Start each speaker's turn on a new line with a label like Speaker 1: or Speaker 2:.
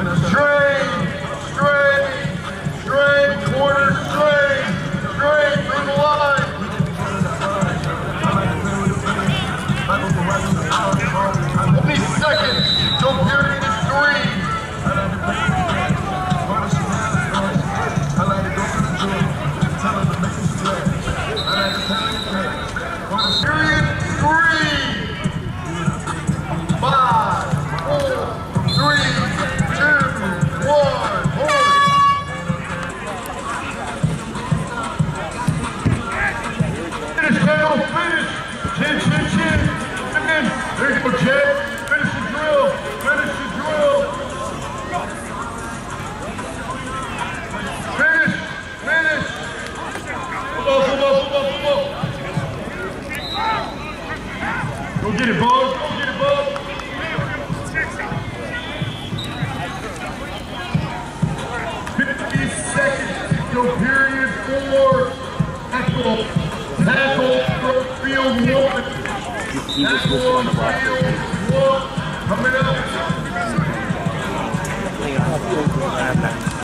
Speaker 1: corner straight through the line. 20 seconds, so period is 3. Period 3. 5, 4, 3, 2, 1. Finish, Kendall, finish. Chin. Again. There you go, Chad. Finish the drill. Finish. Football. Go get it, Bug. 50 seconds. Go period 4. Tackle from field 1. Tackle on field 1. Coming up.